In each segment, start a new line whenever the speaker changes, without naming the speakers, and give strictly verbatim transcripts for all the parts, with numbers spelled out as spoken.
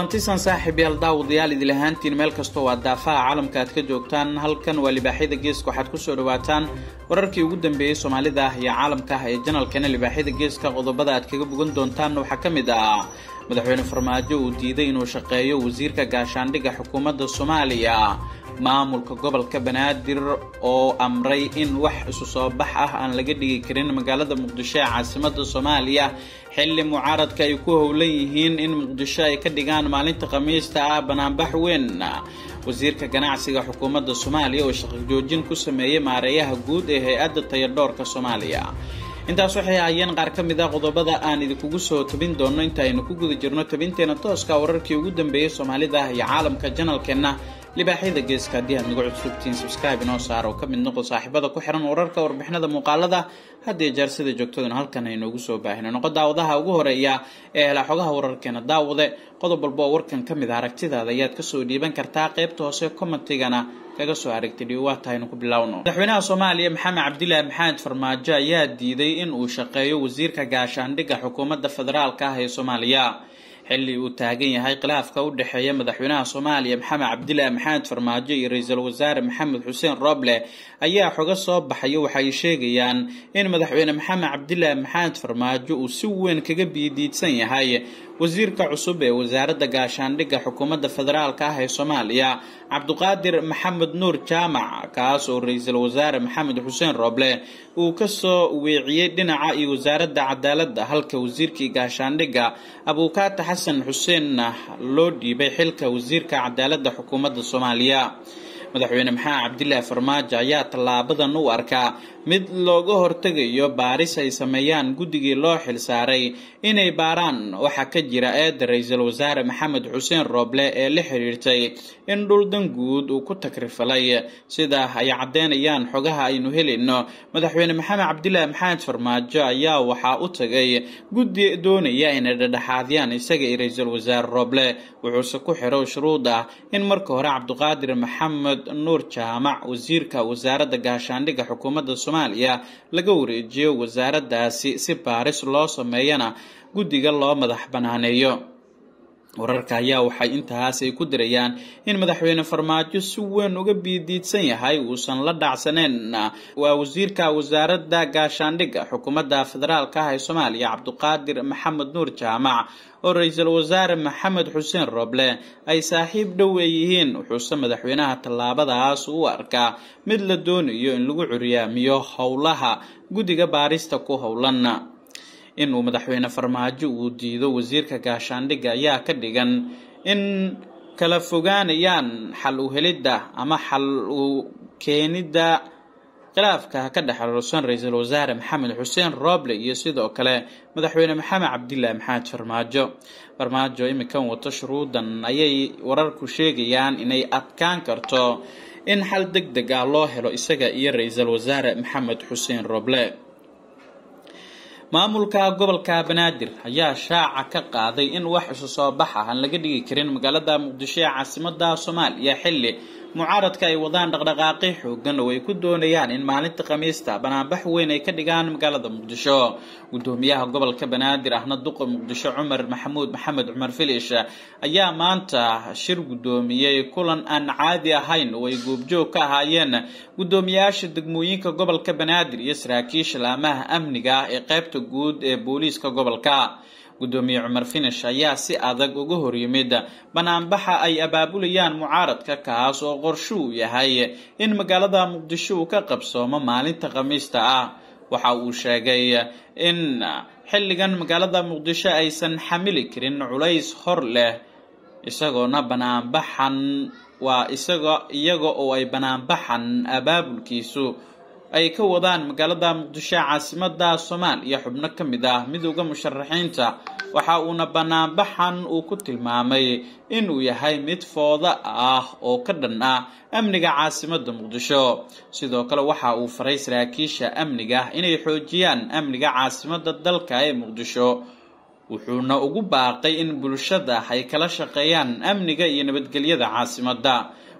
kulantisan saaxiib yaal daawadayaal idil ahaantiin meel kastoo waa daafaha caalamka aad ka joogtaan halkan waa libaaxyada geeska waxaad ku soo dhawaataan wararkii ugu dambeeyay Soomaalida iyo caalamka ee channelkeena libaaxyada geeska qodobada aad kaga bogan doontaan waxa kamid ah madaxweyne Farmaajo uu diiday inuu shaqeeyo wasiirka gaashaandhigga xukuumadda Soomaaliya maamulka gobolka Banaadir oo amray in wax isu soo bax ah aan laga dhigi karin magaalada Muqdisho ee caasimadda Soomaaliya xilli mucaaradka ay ku howlan yihiin in Muqdisho ay ka dhigaan maalinta Khamiista ah banaanbax weyn wasiirka ganacsiga xukuumadda Soomaaliya oo shaqo joojin ku sameeyay maareeyaha guud ee hay'adda tayadhoorka Soomaaliya intaas waxay ahaayeen qaar ka mid ah qodobada aan idinku soo tabin doono inta aynu ku guda jirno tabinteena tooska wararkii ugu dambeeyay Soomaalida iyo caalamka channelkeena libaaxyada geeska haddii aad nagu cusubtiin subscribe inoo saar oo ka mid noqo saaxiibada ku xiran wararka warbixinada muuqaalada haddii jeer sida joogtadana halkan aynu ugu soo baahino noqo daawadaha ugu horeeya ee hela xogaha wararkeena daawade qodob walba oo warkan ka mid ah aragtidaada ayaad ka soo dhiiban kartaa qaybta hoose commentigana kaga soo aragtay waa tahay ku bilowno madaxweynaha Soomaaliya Maxamed Cabdilaahi Maxamed Farmaajo ayaa diiday in uu shaqeeyo wasiirka gaashaandhigga xukuumadda federaalka ah ee Soomaaliya xilli uu taagan yahay khilaafka u dhaxeeya madaxweynaha Soomaaliya Maxamed Cabdilaahi Maxamed Farmaajo iyo ra'iisul wasaare Maxamed Xuseen Roble ayaa xoga soo baxay waxay sheegayaan in madaxweyne Maxamed Cabdilaahi Maxamed Farmaajo uu si weyn kaga biidiidsan yahay wasiirka cusub ee wasaaradda gaashaandhigga xukuumadda federaalka ah ee Soomaaliya Cabduqaadir Maxamed Nuur Jaamac kaas oo ra'iisul wasaare Maxamed Xuseen Roble uu ka soo weeciyay dhinaca iyo wasaaradda cadaaladda halka wasiirkii gaashaandhigga Abukaata Xasan Xuseen loo dhiibay xilka wasiirka cadaaladda xukuumadda Soomaaliya madaxweyne Maxamed Cabdilaahi Farmaajo ayaa talaabadan u arkaa mid looga hortagayo baaris ay sameeyaan guddigii loo xil saaray inay baaraan waxa ka jira eed ra'iisul wasaare Maxamed Xuseen Roble ee la xiriirtay in dhul dan guud uu ku takrifalay sida ay cadeynayaan xogaha aynu helayno madaxweyne Maxamed Cabdilaahi Maxamed Farmaajo ayaa waxa uu tagay guddi doonaya in ay dhexdhexaadiyaan isaga iyo ra'iisul wasaare Roble wuxuu ku xiro shuruud ah in marka hore Cabduqaadir Maxamed Nuur Jaamac wasiirka wasaaradda gaashaandhigga xukuumadda Soomaaliya laga wareejiyo wasaaraddaasi si baaris loo sameeyana guddiga loo madax banaaneeyo wararka ayaa waxay intaas ay ku dirayaan in madaxweyne Farmaajo si weyn uga biidiidsan yahay uusan la dhacsaneen waa wasiirka wasaaradda gaashaandhigga xukuumadda federaalka ah ee Soomaaliya Cabduqaadir Maxamed Nuur Jaamac oo ra'iisul wasaare Maxamed Xuseen Roble ay saaxiib dhow yihiin wuxuu madaxweynaha talaabadaas u arkaa mid la doonayo in lagu curiyaamiyo howlaha guddiga baarista ku howlan in uu madaxweyne Farmaajo uu diido wasiirka gaashaandhigga ayaa ka dhigan in kala fogaanayaan xal u helidda ama xal u keenida khilaafka ka dhaxalsan ra'iisul wasaare Maxamed Xuseen Roble iyo sidoo kale madaxweyne Maxamed Cabdilaahi Maxamed Farmaajo Farmaajo imikan wato shuruudan ayay wararku sheegayaan inay adkaan karto in xal degdeg ah loo helo isaga iyo ra'iisul wasaare Maxamed Xuseen Roble maamulka gobolka Banaadir ayaa shaaca ka qaaday in wax isu soo bax ah aan laga dhigi karin magaalada Muqdisho ee caasimadda Soomaaliya xilli mucaaradka ay wadaan dhaqdhaqaaqyo xooggan oo ay ku doonayaan in maalinta Khamiista banaanbax weyn ay ka dhigaan magaalada Muqdisho gudoomiyaha gobolka Banaadir ahna duqa Muqdisho Cumar Maxamuud Maxamed Cumar Filish ayaa maanta shir gudoomiyay kulan aan caadi ahayn oo ay goobjoog ka ahaayeen gudoomiyaasha degmooyinka gobolka Banaadir iyo saraakiisha laamaha amniga ee qaybta guud ee booliiska gobolka gudoomiye Cumar Filish ayaa si adag uga hor yimid banaanbaxa ay abaabulayaan mucaaradka kaas oo qorshe u yahay in magaalada Muqdisho uu ka qabsoomo maalinta Khamiista ah waxa uu sheegay in xilligan magaalada Muqdisho aysan xamili karin culays hor leh isagoona banaanbaxan waa isaga iyaga oo ay banaanbaxan abaabulkiisu ay ka wadaan magaalada Muqdisho caasimadda Soomaaliya xubno ka mid ah midowga musharaxiinta waxa uuna banaanbaxan uu ku tilmaamay in uu yahay mid fooda ah oo ka dhan ah amniga caasimadda Muqdisho sidoo kale waxa uu faray saraakiisha amniga inay xoojiyaan amniga caasimadda dalka ee Muqdisho wuxuuna ugu baaqay in bulshada ay kala shaqeeyaan amniga iyo nabadgelyada caasimadda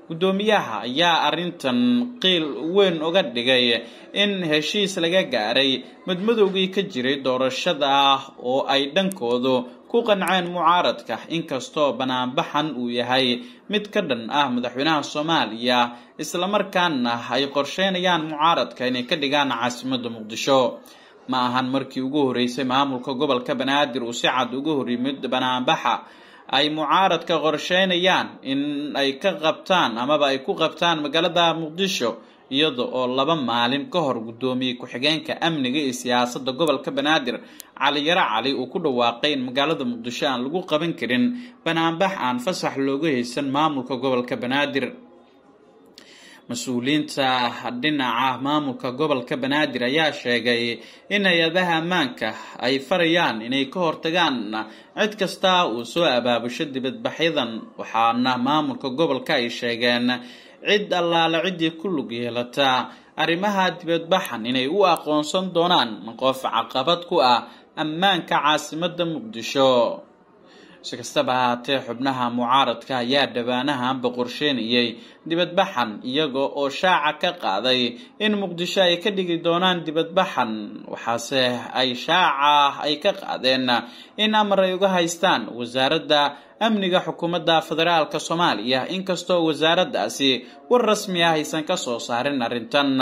gudoomiyaha ayaa arintan qiil weyn uga dhigay in heshiis laga gaaray madmadowgii ka jiray doorashada oo ay dhankoodu ku qanceen mucaaradka inkastoo banaanbaxan uu yahay mid ka dhan ah madaxweynaha Soomaaliya isla markaana ay qorsheynayaan mucaaradka inay ka dhigaan caasimadda Muqdisho ma ahan markii ugu horeysay maamulka gobolka Banaadir uu si cad uga horimid banaanbaxa ay mucaaradka qorsheynayaan in ay ka qabtaan amaba ay ku qabtaan magaalada Muqdisho iyadoo oo laba maalin ka hor gudoomiye ku-xigeenka amniga iyo siyaasadda gobolka Banaadir Cali Yara Cali uu ku dhawaaqay in magaalada Muqdisho aan lagu qaban karin banaanbax aan fasax looga haysan maamulka gobolka Banaadir mas-uuliyiinta dhinaca maamulka gobolka Banaadir ayaa sheegay in hay'adaha ammaanka ay farayaan inay ka hortagaan cid kasta oo soo abaabusho dibadbaxyadan waxaana maamulka gobolka ay sheegeen cid allaala cidii ku lug yeelata arrimaha dibadbaxan inay u aqoonsan doonaan qof caqabad ku ah ammaanka caasimadda Muqdisho si kastaba haatee xubnaha mucaaradka ayaa dhawaanahanba qorsheynayay dibadbaxan iyaga oo shaaca ka qaaday in Muqdisho ay ka dhigi doonaan dibadbaxan waxaase ay shaaca ay ka qaadeen in amar ay uga haystaan wasaaradda amniga xukuumadda federaalka Soomaaliya inkastoo wasaaraddaasi war rasmi ah aysan ka soo saarin arrintan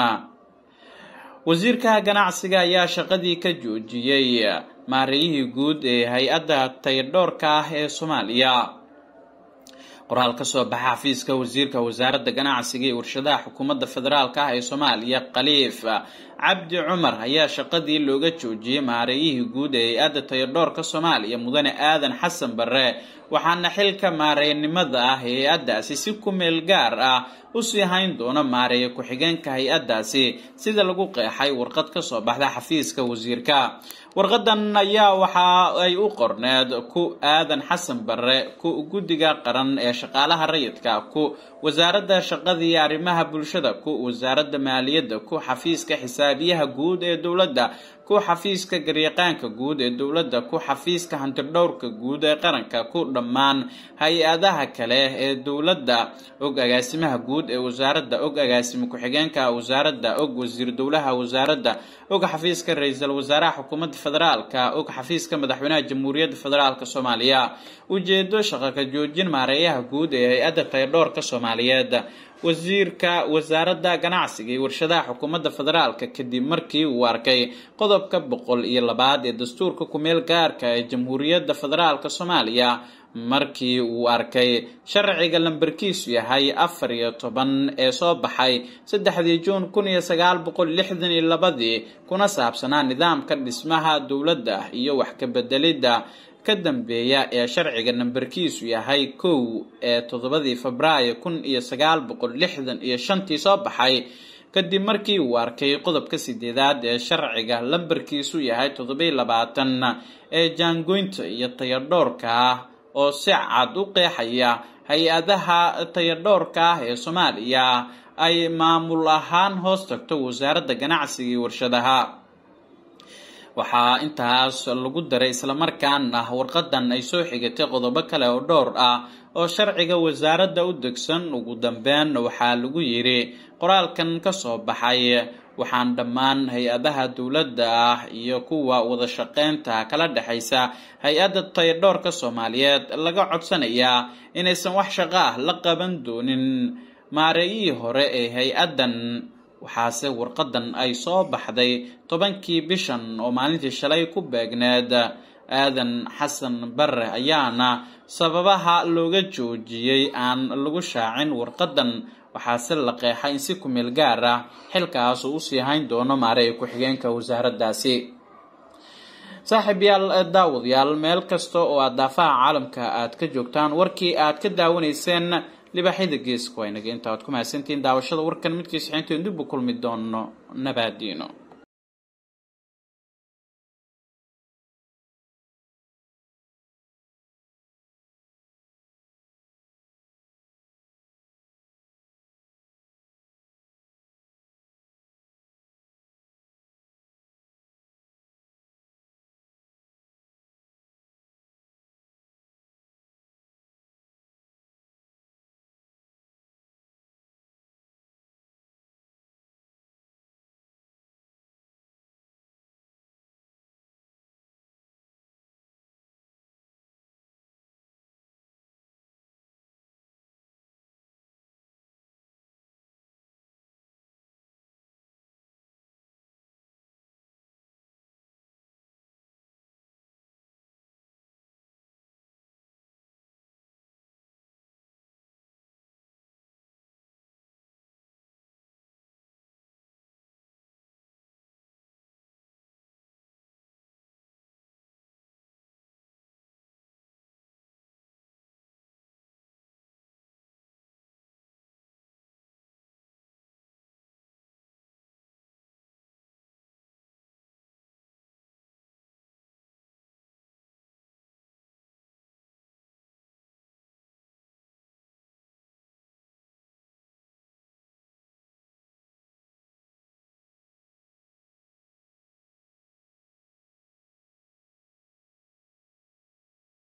wasiirka ganacsiga ayaa shaqadii ka joojiyay maarayihii guud ee hay'adda tayadhoorka ah ee Soomaaliya qoraal ka soo baxa xafiiska wasiirka wasaaradda ganacsiga iyo warshadaha xukuumadda federaalka ah ee Soomaaliya Khaliif Cabdi Cumar ayaa shaqadii looga joojiyay maarayihii guud ee hay'adda tayadhoorka Soomaaliya mudane Aadan Xasan Barre waxaana xilka maareynimada ah hay'addaasi si ku meel gaar ah u sii hayn doona maareeya ku-xigeenka hay'addaasi sida lagu qeexay warqad ka soo baxda xafiiska wasiirka warqadan ayaa waxa ay u qorneed ku Aadan Xasan Barre ku guddiga qaran ee shaqaalaha rayidka ku wasaaradda shaqada iyo arrimaha bulshada ku wasaaradda maaliyadda ku xafiiska xisaabiyaha guud ee dawladda ku xafiiska garyaqaanka guud ee dawladda ku xafiiska hantidhowrka guud ee qaranka ku dhammaan hay-adaha kale ee dawladda og agaasimaha guud ee wasaaradda og agaasimo ku-xigeenka wasaaradda og wasiir dawlaha wasaaradda og xafiiska ra'iisul wasaaraha xukuumadda federaalka og xafiiska madaxweynaha jamhuuriyadda federaalka Soomaaliya ujeedo shaqo ka joojin maareeyaha guud ee hay'adda tayadhoorka Soomaaliyeed wasiirka wasaaradda ganacsiga iyo warshadaha xukuumadda federaalka kadib markii uu arkay qodobka boqol iyo labaad ee dastuurka ku meel gaarka ee jamhuuriyadda federaalka Soomaaliya markii uu arkay sharciga lambarkiisu yahay afar iyo toban ee soo baxay saddexdii Juun kun iyo sagaal boqol lixdan iyo laba kuna saabsanaa nidaamka dhismaha dawladda iyo wax ka bedelida ka dambeeya ee sharciga nambarkiisu yahay kow ee toddobadii Febraayo kun iyo sagaal boqol lixdan iyo shan soo baxay kadib markii uu arkay qodobka sideedaad ee sharciga lambarkiisu yahay toddoba iyo labaatan ee jaangoynta iyo tayadhoorka oo si cad u qeexaya hay-adaha tayadhoorka ee Soomaaliya ay maamul ahaan hoos tagto wasaaradda ganacsiga iyo warshadaha waxaa intaas lagu daray isla markaana warqadan ay soo xigatay qodobo kale oo dhowr ah oo sharciga wasaaradda u degsan ugu dambeyn waxaa lagu yiri qoraalkan ka soo baxay waxaan dhammaan hay-adaha dawladda ah iyo kuwa wada shaqeynta kala dhaxaysa hay-adda tayadhoorka Soomaaliyeed laga codsanayaa inaysan wax shaqo ah la qaban doonin maareeyihii hore ee hay-addan waxaase warqadan ay soo baxday tobankii bishan oo maalintii shalay ku beegneed Aadan Xasan Barre ayaana sababaha looga joojiyay aan lagu shaacin warqadan waxaase la qeexay in si ku meel gaar ah xilkaas uu sii hayn doono maareeya ku-xigeenka wasaaraddaasi saaxiibayaal daawadayaal meel kasta oo aad daafaha caalamka aad ka joogtaan warkii aad ka daawanayseen libaaxyada geeska waa inaga inta aad ku mahadsantihiin daawashada warkan midkiisa xinta dib u kulmi doono nabaadiino.